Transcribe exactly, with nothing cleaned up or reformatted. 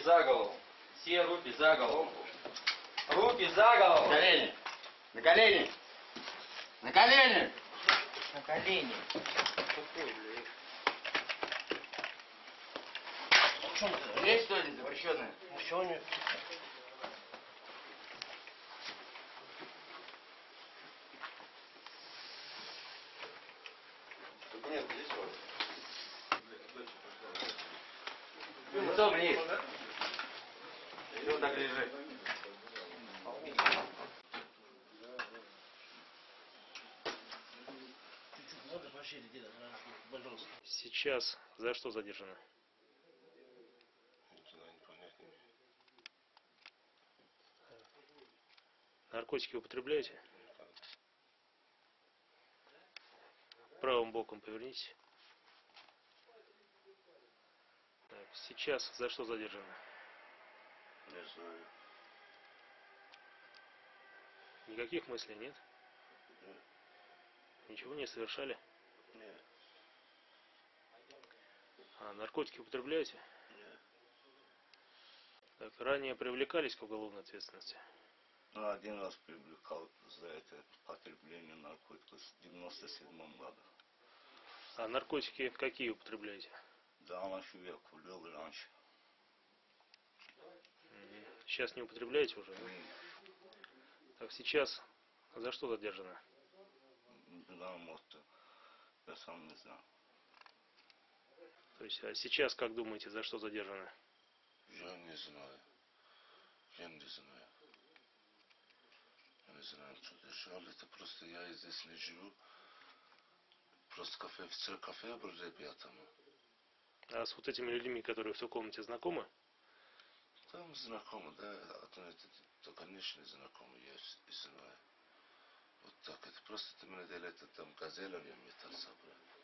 за голову. Все руки за голову. Руки за голову. На колени. На колени. На колени. На колени. Есть что-нибудь запрещенное? Все нет. Документы есть у вас? Лицо вниз. И вот так лежит. Сейчас за что задержано? Наркотики употребляете? Правым боком повернитесь. Так, сейчас за что задержано? Не знаю. Никаких мыслей нет? Нет. Ничего не совершали? Нет. А наркотики употребляете? Нет. Так, ранее привлекались к уголовной ответственности? Ну, один раз привлекал за это потребление наркотиков в девяносто седьмом году. А наркотики какие употребляете? Да, раньше я курил раньше. Сейчас не употребляете уже? Нет. Так, сейчас за что задержано? Да, может, я сам не знаю. То есть, а сейчас, как думаете, за что задержано? Я не знаю. Я не знаю. Я не знаю, что держали. Это просто я здесь не живу. Просто кафе, офицер кафе был ребятами. А с вот этими людьми, которые в той комнате, знакомы? Там знакомы, да. Это, это, это конечно, знакомы, я и знаю. Вот так. Это просто ты меня делаете там газелем, я метался, брат.